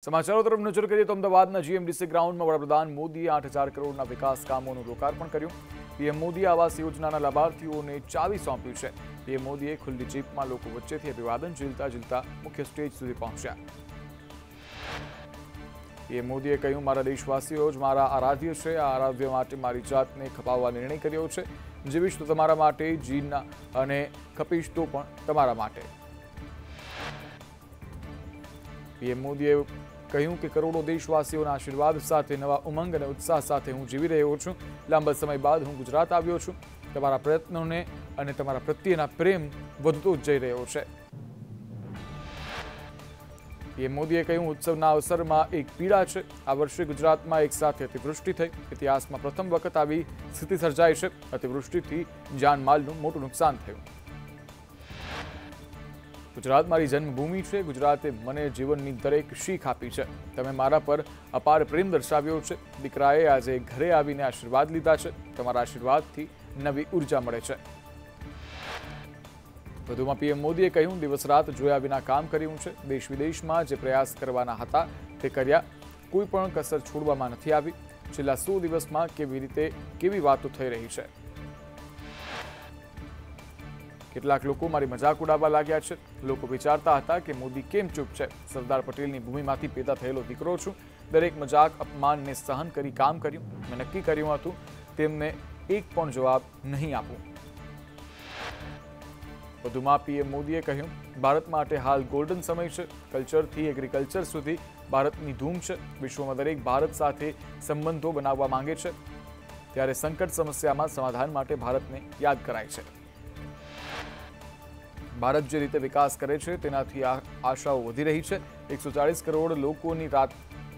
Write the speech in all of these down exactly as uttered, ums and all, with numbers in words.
સમાચારો તરફ નજર કરીએ તો અમદાવાદના જીએમડીસી ગ્રાઉન્ડમાં વડાપ્રધાન મોદીએ આઠ હજાર કરોડના વિકાસ કામોનું લોકાર્પણ કર્યું। પીએમ મોદી આવાસ યોજનાના લાભાર્થીઓને ચાવી સોંપ્યું છે। પીએમ મોદીએ ખુલ્લી જીપમાં લોકો વચ્ચેથી અભિવાદન ઝીલતા ઝીલતા મુખ્ય સ્ટેજ સુધી પહોંચ્યા। પીએમ મોદીએ કહ્યું, મારા દેશવાસીઓ જ મારા આરાધ્ય છે। આ આરાધ્ય માટે મારી જાતને ખપાવવા નિર્ણય કર્યો છે। જીવીશ તો તમારા માટે, જીના અને ખપીશ તો પણ તમારા માટે। પીએમ મોદીએ કહ્યું કે કરોડો દેશવાસીઓના આશીર્વાદ સાથે, નવા ઉમંગ અને ઉત્સાહ સાથે હું જીવી રહ્યો છું। લાંબા સમય બાદ હું ગુજરાત આવ્યો છું। તમારા પ્રયત્નોને અને તમારા પ્રત્યેના પ્રેમ વધતો જ જઈ રહ્યો છે। પીએમ મોદીએ કહ્યું, ઉત્સવના અવસરમાં એક પીડા છે। આ વર્ષે ગુજરાતમાં એક સાથે અતિવૃષ્ટિ થઈ। ઇતિહાસમાં પ્રથમ વખત આવી સ્થિતિ સર્જાઈ છે। અતિવૃષ્ટિથી જાનમાલનું મોટું નુકસાન થયું। ગુજરાત મારી જન્મભૂમિ છે। ગુજરાતે મને જીવનની દરેક શીખ આપી છે। તમે મારા પર અપાર પ્રેમ દર્શાવ્યો છે। દીકરાએ આજે ઘરે આવીને આશીર્વાદ લીધા છે। તમારા આશીર્વાદથી નવી ઉર્જા મળે છે। વધુમાં પીએમ મોદીએ કહ્યું, દિવસ રાત જોયા વિના કામ કર્યું છે। દેશ વિદેશમાં જે પ્રયાસ કરવાના હતા તે કર્યા। કોઈ પણ કસર છોડવામાં નથી આવી। છેલ્લા સો દિવસમાં કેવી રીતે કેવી વાતો થઈ રહી છે। કેટલાક લોકો મારી મજાક ઉડાવવા લાગ્યા છે। લોકો વિચારતા હતા કે મોદી કેમ ચૂપ છે। સરદાર પટેલની ભૂમિમાંથી પેદા થયેલો દીકરો છું। દરેક મજાક અપમાનને સહન કરી કામ કર્યું। મેં નક્કી કર્યું હતું તેમને એક પણ જવાબ નહીં આપું। વધુમાં પીએમ મોદીએ કહ્યું, ભારત માટે હાલ ગોલ્ડન સમય છે। કલ્ચરથી એગ્રીકલ્ચર સુધી ભારતની ધૂમ છે। વિશ્વમાં દરેક ભારત સાથે સંબંધો બનાવવા માંગે છે, ત્યારે સંકટ સમસ્યામાં સમાધાન માટે ભારતને યાદ કરાય છે। ભારત જે રીતે વિકાસ કરે છે તેનાથી આશાઓ વધી રહી છે। એકસો ચાલીસ કરોડ લોકોની રાત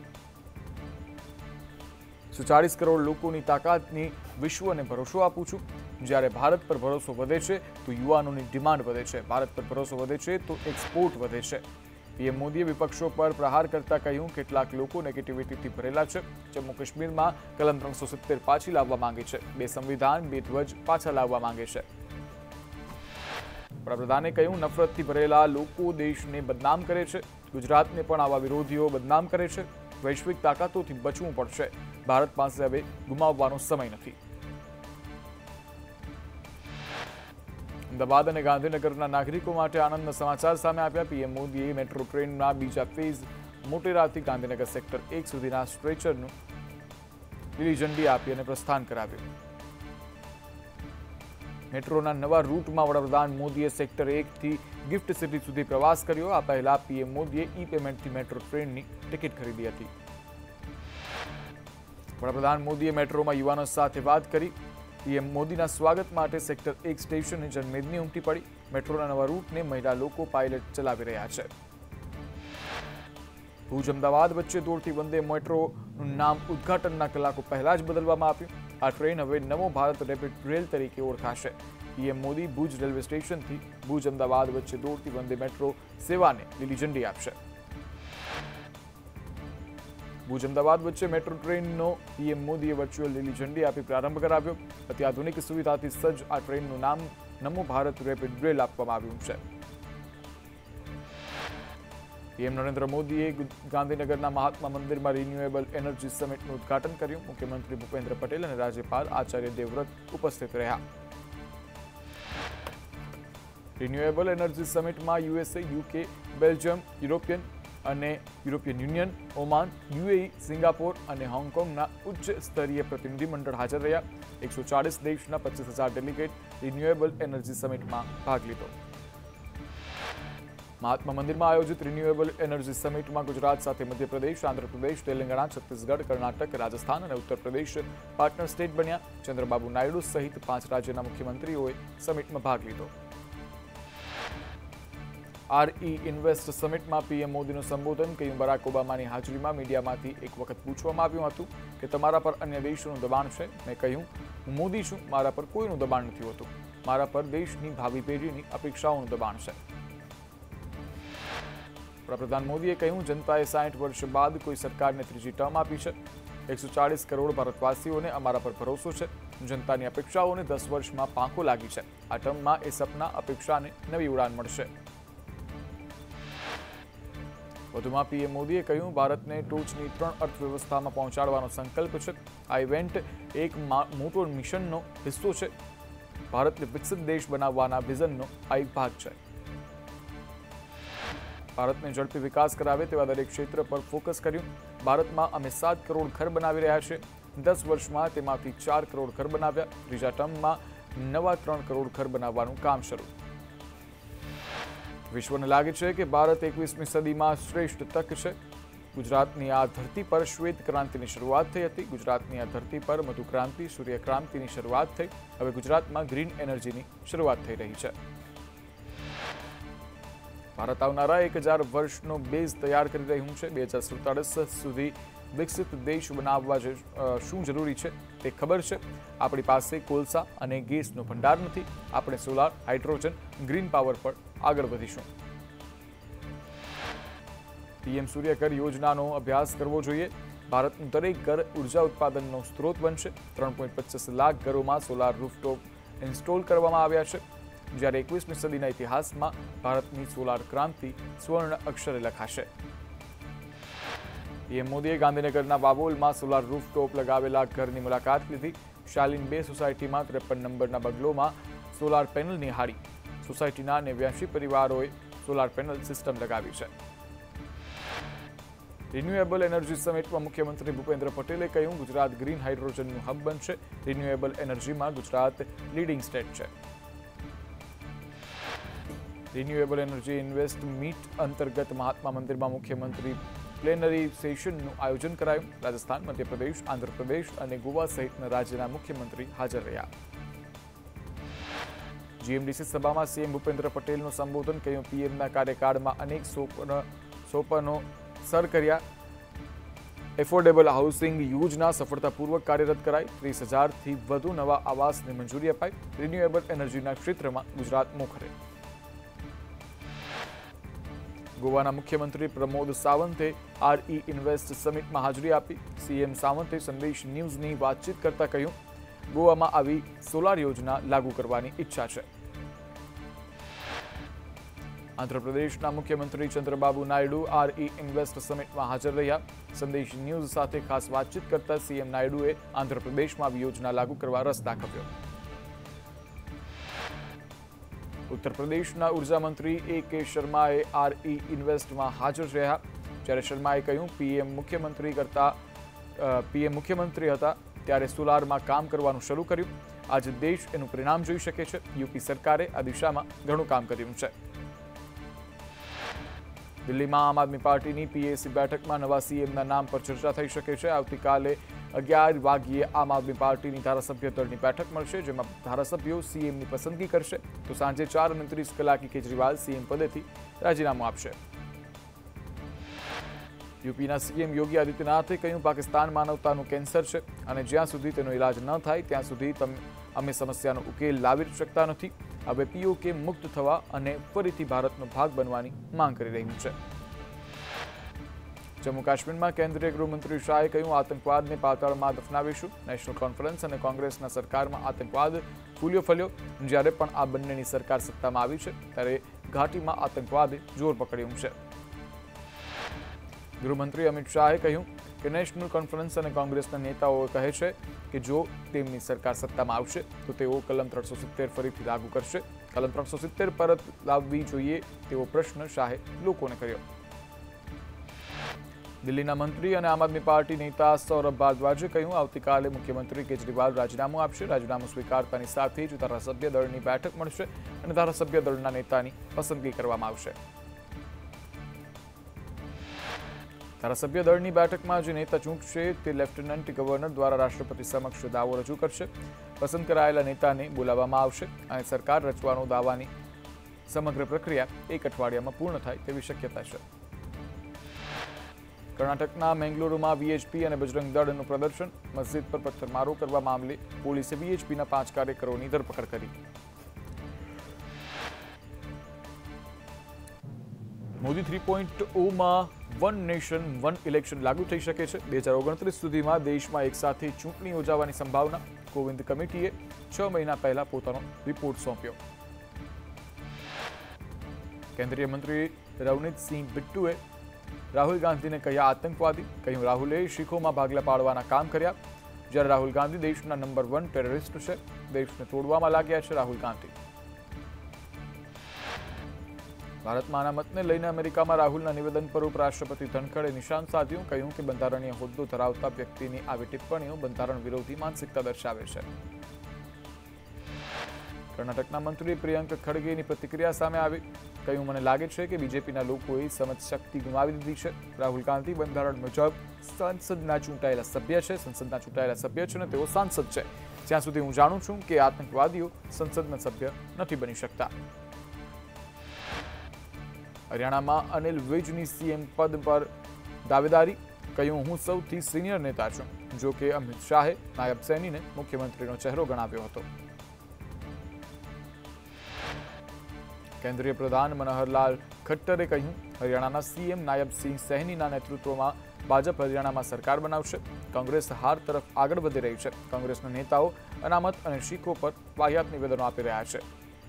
એકસો ચાલીસ કરોડ લોકોની તાકાતની વિશ્વને ભરોસો આપું છું। જ્યારે ભારત પર ભરોસો વધે છે તો યુવાનોની ડિમાન્ડ વધે છે। ભારત પર ભરોસો વધે છે તો એક્સપોર્ટ વધે છે। પીએમ મોદીએ વિપક્ષો પર પ્રહાર કરતા કહ્યું, કેટલાક લોકો નેગેટિવિટીથી ભરેલા છે। જમ્મુ કાશ્મીરમાં કલમ ત્રણસો સિત્તેર પાછી લાવવા માંગે છે। બે સંવિધાન, બે ધ્વજ પાછા લાવવા માંગે છે। વડાપ્રધાને કહ્યું, નફરતથી ભરેલા લોકો દેશને બદનામ કરે છે। ગુજરાતને પણ આવા વિરોધીઓ બદનામ કરે છે। વૈશ્વિક તાકાતોથી બચવું પડશે। ભારત પાસે હવે ગુમાવવાનો સમય નથી। અમદાવાદ અને ગાંધીનગરના નાગરિકો માટે આનંદના સમાચાર સામે આવ્યા। પીએમ મોદીએ મેટ્રો ટ્રેનના બીજા ફેઝ મોટેરાથી ગાંધીનગર સેક્ટર એક સુધીના સ્ટ્રેચરનું લીલી ઝંડી આપી અને પ્રસ્થાન કરાવ્યું। મેટ્રોના નવા રૂટમાં વડાપ્રધાન મોદીએ સેક્ટર એકથી ગિફ્ટ સિટી સુધી પ્રવાસ કર્યો। આ પહેલા પીએમ મોદીએ ઈ પેમેન્ટથી મેટ્રો ટ્રેનની ટિકિટ ખરીદી હતી। વડાપ્રધાન મોદીએ મેટ્રોમાં યુવાનો સાથે વાત કરી। પીએમ મોદીના સ્વાગત માટે સેક્ટર એક સ્ટેશને જનમેદની ઉમટી પડી। મેટ્રોના નવા રૂટને મહિલા લોકો પાયલટ ચલાવી રહ્યા છે। ભુજ અમદાવાદ વચ્ચે દોડતી વંદે મેટ્રોનું નામ ઉદઘાટનના કલાકો પહેલા જ બદલવામાં આવ્યું। આ ટ્રેન હવે નવો ભારત રેપિડ રેલ તરીકે ઓળખાશે। પીએમ મોદી ભુજ રેલવે સ્ટેશનથી ભુજ અમદાવાદ વચ્ચે દોડતી વંદે મેટ્રો સેવાને લીલી ઝંડી આપશે। ભુજ અમદાવાદ વચ્ચે મેટ્રો ટ્રેનનો પીએમ મોદીએ વર્ચ્યુઅલ લીલી ઝંડી આપી પ્રારંભ કરાવ્યો। અત્યાધુનિક સુવિધાથી સજ્જ આ ટ્રેનનું નામ નમો ભારત રેપિડ રેલ આપવામાં આવ્યું છે। પીએમ નરેન્દ્ર મોદીએ ગાંધીનગરના મહાત્મા મંદિરમાં રિન્યુએબલ એનર્જી સમિટનું ઉદઘાટન કર્યું। મુખ્યમંત્રી ભૂપેન્દ્ર પટેલ અને રાજ્યપાલ આચાર્ય દેવવ્રત ઉપસ્થિત રહ્યા। રિન્યુએબલ એનર્જી સમિટમાં યુએસએ, યુકે, બેલ્જિયમ, યુરોપિયન અને European union, Oman, UAE, Singapore અને હોંગકોંગના ઉચ્ચ સ્તરીય પ્રતિનિધિમંડળ હાજર રહ્યા। એકસો ચાલીસ દેશના પચીસ હજાર ડેલિગેટ રિન્યુએબલ એનર્જી સમિટમાં ભાગ લીધો। મહાત્મા મંદિરમાં આયોજિત રિન્યુએબલ એનર્જી સમિટમાં ગુજરાત સાથે મધ્યપ્રદેશ, આંધ્રપ્રદેશ, તેલંગાણા, છત્તીસગઢ, કર્ણાટક, રાજસ્થાન અને ઉત્તર પ્રદેશ પાર્ટનર સ્ટેટ બન્યા। ચંદ્રબાબુ નાયડુ સહિત પાંચ રાજ્યના મુખ્યમંત્રીઓએ સમિટમાં ભાગ લીધો। આરઈ ઇન્વેસ્ટ સમિટમાં પીએમ મોદીનું સંબોધન। કહ્યું, બરાક ઓબામાની હાજરીમાં મીડિયામાંથી એક વખત પૂછવામાં આવ્યું હતું કે તમારા પર અન્ય દેશોનું દબાણ છે। મેં કહ્યું, હું મોદી છું, મારા પર કોઈનું દબાણ નથી હોતું। મારા પર દેશની ભાવિ પેઢીની અપેક્ષાઓનું દબાણ છે। વડાપ્રધાન મોદીએ કહ્યું, જનતાએ સાઠ વર્ષ બાદ કોઈ સરકારને ત્રીજી ટર્મ આપી છે। એકસો ચાલીસ કરોડ ભારતવાસીઓને અમારા પર ભરોસો છે। જનતાની અપેક્ષાઓને દસ વર્ષમાં પાંખો લાગી છે। આ ટર્મમાં એ સપના, અપેક્ષાને નવી ઉડાન મળશે। વધુમાં પીએમ મોદીએ કહ્યું, ભારતને ટોચની ત્રણ અર્થવ્યવસ્થામાં પહોંચાડવાનો સંકલ્પ છે. આ ઇવેન્ટ એક મોટો મિશનનો હિસ્સો છે. ભારતને વિકસિત દેશ બનાવવાના વિઝનનો આ એક ભાગ છે. ભારતને ઝડપી વિકાસ કરાવે તેવા દરેક ક્ષેત્ર પર ફોકસ કર્યું. ભારતમાં અમે સાત કરોડ ઘર બનાવી રહ્યા છીએ. દસ વર્ષમાં તેમાંથી ચાર કરોડ ઘર બનાવ્યા. ત્રીજા ટર્મમાં નવા ત્રણ કરોડ ઘર બનાવવાનું કામ શરૂ. વિશ્વને લાગે છે કે ભારત એકવીસમી સદીમાં શ્રેષ્ઠ તક છે. ગુજરાતની આ ધરતી પર શ્વેત ક્રાંતિની શરૂઆત થઈ હતી. ગુજરાતની આ ધરતી પર મધુ ક્રાંતિ, સૂર્ય ક્રાંતિની શરૂઆત થઈ. હવે ગુજરાતમાં ગ્રીન એનર્જીની શરૂઆત થઈ રહી છે. ભારત આવનારા એક હજાર વર્ષનો બેઝ તૈયાર કરી રહ્યું છે. બે હજાર સુડતાલીસ સુધી વિકસિત દેશ બનાવવા શું જરૂરી છે તે ખબર છે. આપણી પાસે કોલસા અને ગેસનો ભંડાર નથી. આપણે સોલાર, હાઇડ્રોજન, ગ્રીન પાવર પર આગળ વધીશું. પીએમ સૂર્યઘર યોજનાનો અભ્યાસ કરવો જોઈએ. ભારતનું દરેક ઘર ઉર્જા ઉત્પાદનનો સ્ત્રોત બનશે. ત્રણ પોઈન્ટ પચાસ લાખ ઘરોમાં સોલાર રૂફટોપ ઇન્સ્ટોલ કરવામાં આવ્યા છે. જ્યારે એકવીસમી સદીના ઇતિહાસમાં ભારતની સોલાર ક્રાંતિ સ્વર્ણ અક્ષરે લખાશે. પીએમ મોદીએ ગાંધીનગરના બાબોલમાં સોલાર રૂફટોપ લગાવેલા ઘરની મુલાકાત લીધી. શાલીન બે સોસાયટીમાં ત્રેપન નંબરના બંગલોમાં સોલાર પેનલ નિહાળી. સોસાયટીના નેવ્યાસી પરિવારોએ સોલાર પેનલ સિસ્ટમ લગાવી છે. રિન્યુએબલ એનર્જી સમિટમાં મુખ્યમંત્રી ભૂપેન્દ્ર પટેલે કહ્યું, ગુજરાત ગ્રીન હાઇડ્રોજનનું હબ બનશે. રિન્યુએબલ એનર્જીમાં ગુજરાત લીડિંગ સ્ટેટ છે. રિન્યુએબલ એનર્જી ઇન્વેસ્ટ મીટ અંતર્ગત મહાત્મા મંદિરમાં મુખ્યમંત્રી પ્લેનરી સેશનનું આયોજન કરાયું. રાજસ્થાન, મધ્યપ્રદેશ, આંધ્રપ્રદેશ અને ગોવા સહિતના રાજ્યના મુખ્યમંત્રી હાજર રહ્યા. જીએમડીસી સભામાં સીએમ ભૂપેન્દ્ર પટેલનું સંબોધન. કહ્યું, પીએમના કાર્યકાળમાં અનેક સોપનો સોપાનો સર કર્યા. એફોર્ડેબલ હાઉસિંગ યોજના સફળતાપૂર્વક કાર્યરત કરાઈ. ત્રીસ હજારથી વધુ નવા આવાસને મંજૂરી અપાઈ. રિન્યુએબલ એનર્જીના ક્ષેત્રમાં ગુજરાત મોખરે. ગોવાના મુખ્યમંત્રી પ્રમોદ સાવંતે આરઈ ઇન્વેસ્ટ સમિટમાં હાજરી આપી. સીએમ સાવંતે સંદેશ ન્યૂઝની વાતચીત કરતા કહ્યું, ગોવામાં આવી સોલાર યોજના લાગુ કરવાની ઈચ્છા છે. આંધ્રપ્રદેશના મુખ્યમંત્રી ચંદ્રબાબુ નાયડુ આરઈ ઇન્વેસ્ટ સમિટમાં હાજર રહ્યા. સંદેશ ન્યૂઝ સાથે ખાસ વાતચીત કરતા સીએમ નાયડુએ આંધ્રપ્રદેશમાં આવી યોજના લાગુ કરવા રસ દાખવ્યો. ઉત્તર પ્રદેશના ઉર્જા મંત્રી એ કે શર્માએ આરઈ ઇન્વેસ્ટમાં હાજર રહ્યા. જ્યારે શર્માએ કહ્યું, પીએમ મુખ્યમંત્રી કરતા પીએમ મુખ્યમંત્રી હતા ત્યારે સોલારમાં કામ કરવાનું શરૂ કર્યું. આજે દેશ એનું પરિણામ જોઈ શકે છે. યુપી સરકારે આ દિશામાં ઘણું કામ કર્યું છે. દિલ્હીમાં આમ આદમી પાર્ટીની પીએસી બેઠકમાં નવા સીએમના નામ પર ચર્ચા થઈ શકે છે. આવતીકાલે અગિયાર વાગ્યે આમ આદમી પાર્ટીની ધારાસભ્ય દળની બેઠક મળશે, જેમાં ધારાસભ્યો સીએમની પસંદગી કરશે. તો સાંજે ચાર અને ત્રીસ કલાકે કેજરીવાલ સીએમ પદેથી રાજીનામું આપશે. યુપીના સીએમ યોગી આદિત્યનાથે કહ્યું, પાકિસ્તાન માનવતાનું કેન્સર છે અને જ્યાં સુધી તેનો ઇલાજ ન થાય ત્યાં સુધી અમે સમસ્યાનો ઉકેલ લાવી શકતા નથી. હવે પીઓકે મુક્ત થવા અને ફરીથી ભારતનો ભાગ બનવાની માંગ કરી રહ્યું છે. જમ્મુ કાશ્મીરમાં કેન્દ્રીય ગૃહમંત્રી શાહે કહ્યું, આતંકવાદને પાતાળમાં દફનાવીશું. નેશનલ કોન્ફરન્સ અને કોંગ્રેસના સરકારમાં આતંકવાદ ફૂલ્યો ફલ્યો. જ્યારે પણ આ બંનેની સરકાર સત્તામાં આવી છે ત્યારે ઘાટીમાં આતંકવાદે જોર પકડ્યું છે. ગૃહમંત્રી અમિત શાહે કહ્યું કે નેશનલ કોન્ફરન્સ અને કોંગ્રેસના નેતાઓ કહે છે કે જો તેમની સરકાર સત્તામાં આવશે તો તેઓ કલમ ત્રણસો સિત્તેર ફરીથી લાગુ કરશે. કલમ ત્રણસો સિત્તેર પરત લાવવી જોઈએ તેવો પ્રશ્ન શાહે લોકોને કર્યો. દિલ્હીના મંત્રી અને આમ આદમી પાર્ટી નેતા સૌરભ ભારદ્વાજે કહ્યું, આવતીકાલે મુખ્યમંત્રી કેજરીવાલ રાજીનામું આપશે. રાજીનામું સ્વીકારતાની સાથે જ ધારાસભ્ય દળની બેઠક મળશે અને ધારાસભ્ય દળના નેતાની પસંદગી કરવામાં આવશે. ધારાસભ્ય દળની બેઠકમાં જે નેતા ચૂંટશે તે લેફ્ટનન્ટ ગવર્નર દ્વારા રાષ્ટ્રપતિ સમક્ષ દાવો રજૂ કરશે. પસંદ કરાયેલા નેતાને બોલાવવામાં આવશે અને સરકાર રચવાનો દાવાની સમગ્ર પ્રક્રિયા એક અઠવાડિયામાં પૂર્ણ થાય તેવી શક્યતા છે. કર્ણાટકના મેંગલુરુમાં વીએચપી અને બજરંગ દળનું પ્રદર્શન. મસ્જિદ પર પથ્થરમારો કરવા મામલે પોલીસે વીએચપીના પાંચ કાર્યકરોની ધરપકડ કરી. મોદી થ્રી પોઈન્ટ ઓમાં વન નેશન વન ઇલેક્શન લાગુ થઈ શકે છે. બે હજાર ઓગણત્રીસ સુધીમાં દેશમાં એકસાથે ચૂંટણી યોજાવાની સંભાવના. કોવિંદ કમિટીએ છ મહિના પહેલા પોતાનો રિપોર્ટ સોંપ્યો. કેન્દ્રીય મંત્રી રવનીતસિંહ બિટ્ટુએ રાહુલ ગાંધીને કહ્યા આતંકવાદી, કહ્યું રાહુલે શીખોમાં ભાગલા પાડવાના કામ કર્યા, જ્યારે રાહુલ ગાંધી દેશના નંબર વન ટેરરિસ્ટ છે, દેશને તોડવામાં લાગ્યા છે રાહુલ ગાંધી। ભારતમાં અનામતને લઈને અમેરિકામાં રાહુલના નિવેદન પર ઉપરાષ્ટ્રપતિ ધનખડે નિશાન સાધ્યું, કહ્યું કે બંધારણીય હોદ્દો ધરાવતા વ્યક્તિની આવી ટિપ્પણીઓ બંધારણ વિરોધી માનસિકતા દર્શાવે છે। કર્ણાટકના મંત્રી પ્રિયંક ખડગેની પ્રતિક્રિયા સામે આવી, કહ્યું મને લાગે છે કે બીજેપીના લોકોએ સમજ શક્તિ ગુમાવી દીધી છે। રાહુલ ગાંધી બંધારણ મુજબ સંસદના ચૂંટાયેલા સભ્ય છે સંસદના ચૂંટાયેલા સભ્ય છે અને તેઓ સાંસદ છે। જ્યાં સુધી હું જાણું છું કે આતંકવાદીઓ સંસદના સભ્ય નથી બની શકતા। હરિયાણામાં અનિલ વિજની સીએમ પદ પર દાવેદારી, કહ્યું હું સૌથી સિનિયર નેતા છું। જો કે અમિત શાહે નાયબ સૈનીને મુખ્યમંત્રીનો ચહેરો ગણાવ્યો હતો। કેન્દ્રીય પ્રધાન મનોહરલાલ ખટ્ટરે કહ્યું હરિયાણાના સીએમ નાયબ સિંહ સૈનીના નેતૃત્વમાં ભાજપ હરિયાણામાં સરકાર બનાવશે। કોંગ્રેસ હાર તરફ આગળ વધી રહી છે। કોંગ્રેસના નેતાઓ અનામત અને શીખો પર વાહિયાત નિવેદનો આપી રહ્યા છે।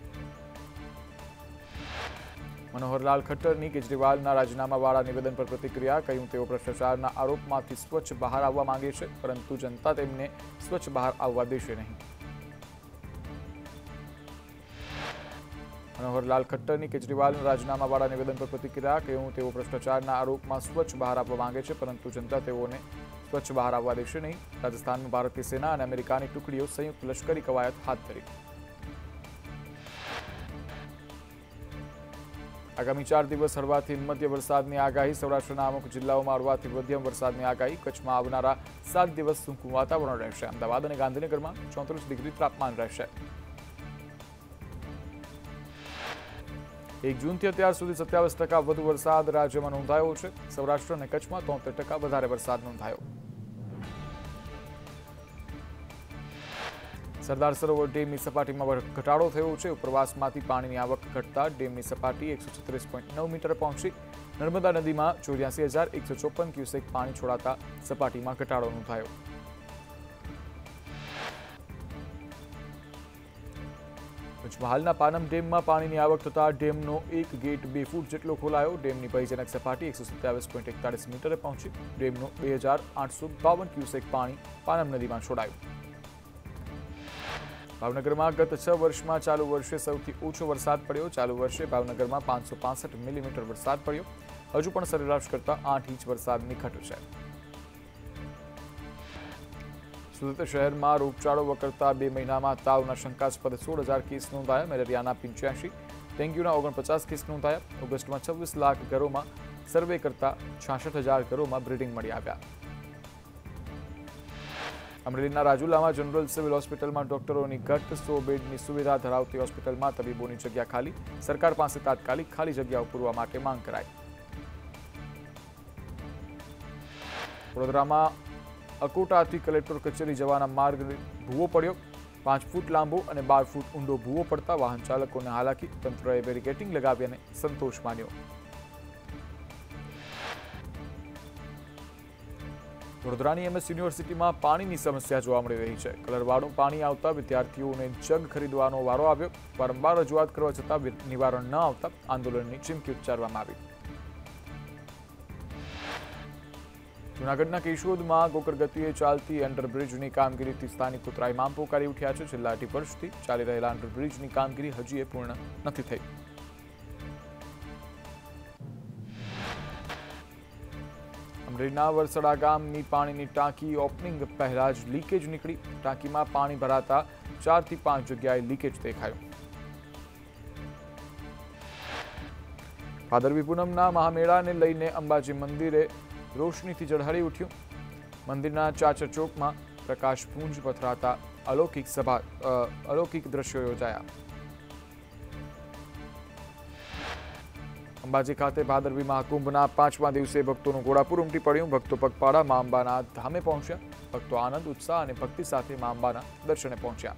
મનોહરલાલ ખટ્ટરની કેજરીવાલના રાજીનામાવાળા નિવેદન પર પ્રતિક્રિયા, કહ્યું તેઓ ભ્રષ્ટાચારના આરોપમાંથી સ્વચ્છ બહાર આવવા માંગે છે, પરંતુ જનતા તેમને સ્વચ્છ બહાર આવવા દેશે નહીં। મનોહરલાલ ખટ્ટરની કેજરીવાલના રાજીનામાવાળા નિવેદન પર પ્રતિક્રિયા, કહ્યું તેઓ ભ્રષ્ટાચારના આરોપમાં સ્વચ્છ બહાર આવવા માંગે છે, પરંતુ જનતા તેઓને સ્વચ્છ બહાર આવવા દેશે નહીં। રાજસ્થાનમાં ભારતીય સેના અને અમેરિકાની ટુકડીઓ સંયુક્ત લશ્કરી કવાયત હાથ ધરી। આગામી ચાર દિવસ હળવાથી મધ્ય વરસાદની આગાહી, સૌરાષ્ટ્રના અમુક જિલ્લાઓમાં હળવાથી મધ્યમ વરસાદની આગાહી। કચ્છમાં આવનારા સાત દિવસ સૂકું વાતાવરણ રહેશે। અમદાવાદ અને ગાંધીનગરમાં ચોત્રીસ ડિગ્રી તાપમાન રહેશે। એક જૂનથી અત્યાર સુધી સત્યાવીસ ટકા વધુ વરસાદ રાજ્યમાં નોંધાયો છે। સૌરાષ્ટ્ર અને કચ્છમાં તોતેર ટકા વધારે વરસાદ નોંધાયો। સરદાર સરોવર ડેમની સપાટીમાં ઘટાડો થયો છે। ઉપરવાસમાંથી પાણીની આવક ઘટતા ડેમની સપાટી એકસો છત્રીસ પોઈન્ટ નવ મીટર પહોંચી। નર્મદા નદીમાં ચોર્યાસી હજાર એકસો ચોપન ક્યુસેક પાણી છોડાતા સપાટીમાં ઘટાડો નોંધાયો। પંચમહાલના પાનમ ડેમમાં પાણીની આવક થતા ડેમનો એક ગેટ બે ફૂટ જેટલો ખોલાયો। ડેમની ભયજનક સપાટી એકસો સત્યાવીસ પોઈન્ટ એકતાલીસ મીટરે પહોંચી। ડેમનો બે હજાર આઠસો બાવન ક્યુસેક પાણી પાનમ નદીમાં છોડાયું। ભાવનગરમાં ગત છ વર્ષમાં ચાલુ વર્ષે સૌથી ઓછો વરસાદ પડ્યો। ચાલુ વર્ષે ભાવનગરમાં પાંચસો પાસઠ મિલીમીટર વરસાદ પડ્યો। હજુ પણ સરેરાશ કરતા આઠ ઇંચ વરસાદની ઘટ છે। સુરત શહેરમાં રોગચાળો વકરતા બે મહિનામાં તાવના શંકાસ્પદ સોળ હજાર કેસ નોંધાયા। મેલેરિયાના પંચ્યાસી, ડેન્ગ્યુના ઓગણપચાસ કેસ નોંધાયા। ઓગસ્ટમાં છવ્વીસ લાખ ઘરોમાં સર્વે કરતા છાસઠ હજાર ઘરોમાં બ્રીડિંગ મળી આવ્યા। અમરેલીના રાજુલામાં જનરલ સિવિલ હોસ્પિટલમાં ડોક્ટરોની ઘટ, સો બેડની સુવિધા ધરાવતી હોસ્પિટલમાં તબીબોની જગ્યા ખાલી। સરકાર પાસે તાત્કાલિક ખાલી જગ્યાઓ પૂરવા માટે માંગ કરાઈ। વડોદરામાં અકોટાથી કલેક્ટર કચેરી જવાના માર્ગ ભૂવો પડ્યો। પાંચ ફૂટ લાંબો અને બાર ફૂટ ઊંડો ભૂવો પડતા વાહન ચાલકોને હાલાકી। તંત્રએ બેરિકેટિંગ લગાવ્યાને સંતોષ માન્યો। વડોદરાની એમએસ યુનિવર્સિટીમાં પાણીની સમસ્યા જોવા મળી રહી છે। કલરવાળું પાણી આવતા વિદ્યાર્થીઓને જગ ખરીદવાનો વારો આવ્યો। વારંવાર રજૂઆત કરવા છતાં નિવારણ ન આવતા આંદોલનની ચીમકી ઉચ્ચારવામાં આવી। જૂનાગઢના કેશોદમાં ગોકરગતિએ ચાલતી અંડરબ્રિજની કામગીરીથી સ્થાનિકો ત્રાહિમામ પોકારી ઉઠ્યા છે। છેલ્લા અઢી વર્ષથી ચાલી રહેલા અંડરબ્રિજની કામગીરી હજી પૂર્ણ નથી થઈ। અમરેલીના વરસડા ગામની પાણીની ટાંકી ઓપનિંગ પહેલા જ લીકેજ નીકળી। ટાંકીમાં પાણી ભરાતા ચારથી પાંચ જગ્યાએ લીકેજ દેખાયો। ભાદરવી પૂનમના મહામેળાને લઈને અંબાજી મંદિરે રોશનીથી ઝળહળી ઉઠ્યું। મંદિરના ચાચર ચોકમાં પ્રકાશપુંજ પથરાતા અલૌકિક સભા અલૌકિક દ્રશ્યો યોજાયા। અંબાજી ખાતે ભાદરવી મહાકુંભના પાંચમા દિવસે ભક્તોનું ઘોડાપુર ઉમટી પડ્યું। ભક્તો પગપાળા મા અંબાના ધામે પહોંચ્યા। ભક્તો આનંદ, ઉત્સાહ અને ભક્તિ સાથે મા અંબાના દર્શને પહોંચ્યા।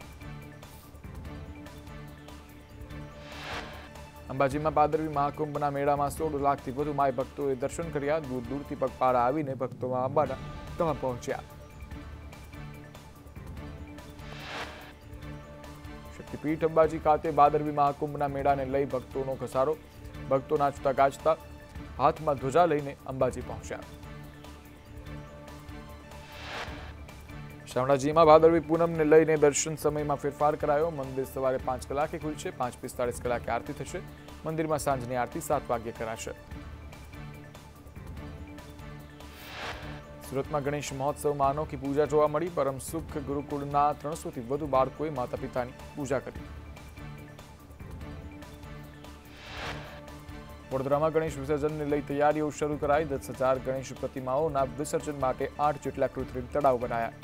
અંબાજીમાં ભાદરવી મહાકુંભના મેળામાં સોળ લાખથી વધુ માય ભક્તોએ દર્શન કર્યા। દૂર દૂરથી પગપાળા આવીને ભક્તો મા અંબાના ધામે પહોંચ્યા। શક્તિપીઠ અંબાજી ખાતે ભાદરવી મહાકુંભના મેળાને લઈ ભક્તોનો ઘસારો। ભક્તો નાચતા ગાજતા હાથમાં ધ્વજા લઈને અંબાજી પહોંચ્યા। શામળાજીમાં ભાદરવી પૂનમને લઈને દર્શન સમયમાં ફેરફાર કરાયો। મંદિર સવારે પાંચ કલાકે ખુલશે, પાંચ પિસ્તાળીસ કલાકે આરતી થશે। મંદિરમાં સાંજની આરતી સાત વાગ્યે કરાશે। સુરતમાં ગણેશ મહોત્સવમાં અનોખી પૂજા જોવા મળી। પરમ સુખ ગુરુકુળના ત્રણસોથી વધુ બાળકોએ માતા પિતાની પૂજા કરી। વડોદરામાં ગણેશ વિસર્જનને લઈ તૈયારીઓ શરૂ કરાઈ। દસ હજાર ગણેશ પ્રતિમાઓના વિસર્જન માટે આઠ જેટલા કૃત્રિમ તળાવ બનાયા।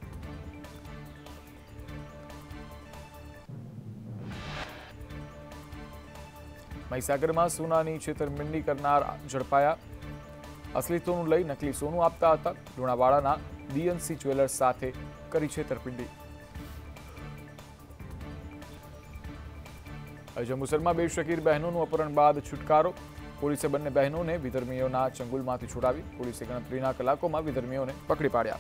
મહીસાગરમાં સોનાની છેતરપિંડી કરનાર ઝડપાયા। અસલી સોનું લઈ નકલી સોનું આપતા હતા। લુણાવાડાના ડીએનસી જ્વેલર્સ સાથે કરી છેતરપિંડી। જંબુસરમાં બે શકીર બહેનોનું અપહરણ બાદ છુટકારો। પોલીસે બંને બહેનોને વિધર્મીઓના ચંગુલમાંથી છોડાવી। પોલીસે ગણતરીના કલાકોમાં વિધર્મીઓને પકડી પાડ્યા।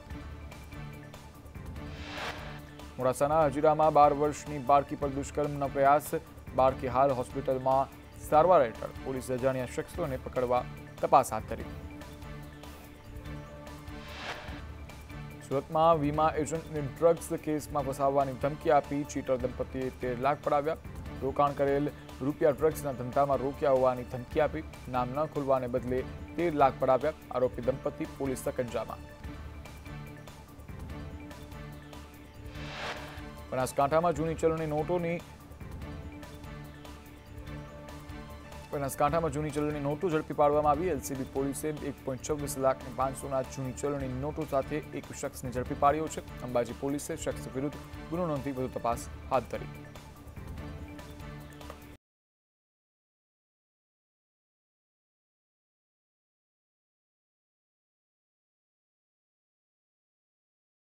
મોડાસાના હજીરામાં બાર વર્ષની બાળકી પર દુષ્કર્મનો પ્રયાસ। બાળકી હાલ હોસ્પિટલમાં સારવાર હેઠળ। પોલીસે અજાણ્યા શખ્સોને પકડવા તપાસ હાથ ધરી। સુરતમાં વીમા એજન્ટને ડ્રગ્સ કેસમાં ફસાવવાની ધમકી આપી ચીટર દંપતીએ તેર લાખ પડાવ્યા। રોકાણ કરેલ રૂપિયા ડ્રગ્સના ધંધામાં રોક્યા હોવાની ધમકી આપી નામ ન ખોલવાને બદલે તેર લાખ પડાવ્યા। આરોપી દંપતી પોલીસ સકંજામાં। બનાસકાંઠામાં જૂની ચલણી નોટોની બનાસકાંઠામાં જૂની ચલણી નોટો ઝડપી પાડવામાં આવી। એલસીબી પોલીસે એક પોઈન્ટ છવ્વીસ લાખ ને પાંચસોના જૂની ચલણી નોટો સાથે એક શખ્સને ઝડપી પાડ્યો છે। અંબાજી પોલીસે શખ્સ વિરુદ્ધ ગુનો નોંધી વધુ તપાસ હાથ ધરી।